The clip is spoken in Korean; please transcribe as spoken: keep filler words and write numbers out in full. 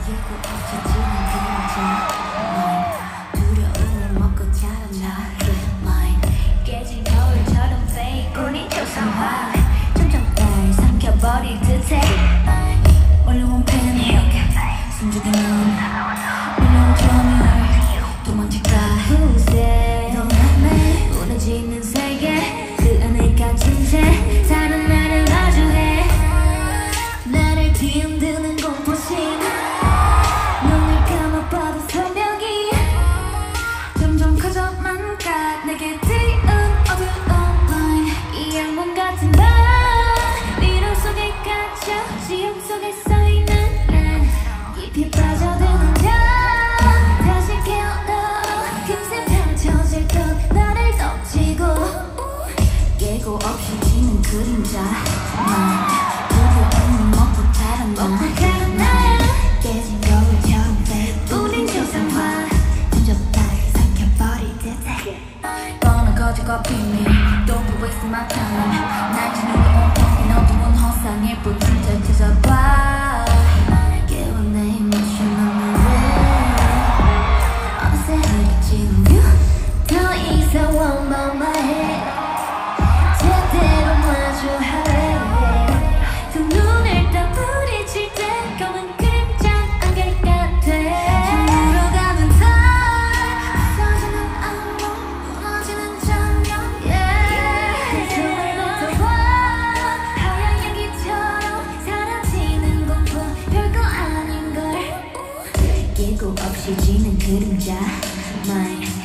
예고 없이 지는 그림자 두려움을 먹고 자란다 Mine 깨진 거울처럼 fake 운이 조성화 점점 날 삼켜버릴 듯해 올라온 패닉 숨죽이는 밀려온 점을 도망칠까 후세 너만의 무너지는 세계 그 안에 갇힌 채 다른 나를 마주해 나를 뒤흔드는 공포심 눈을 감아봐도 설명이 점점 커져만 가 내게 띄운 어두운 line 이 악몽 같은 밤 미로 속에 갇혀 지옥 속에 쌓이는 난 깊이 빠져드는 자 다시 깨어나 금세 펼쳐질 듯 나를 덮치고 예고 없이 지는 그림자 난 두려움을 먹고 자란다 깨진 거울처럼 fake 우린 조상화 점점 나를 삼켜버릴 듯해 뻔한 거짓과 비밀 Don't waste my time 날 지누고 온통 어두운 허상일 뿐 진짜 찾아봐 깨워내 emotional 어느새 흐려지는 뷰 더 이상 원망만해 제대로 마주하래 두 눈을 떠 부딪힐 때 검은 그림자 안개가 돼 물어가는 달 없어지는 악몽 무너지는 장면 그 숨을 뱉어봐 하얀 연기처럼 사라지는 공포 별거 아닌걸 예고 없이 지는 그림자 Mine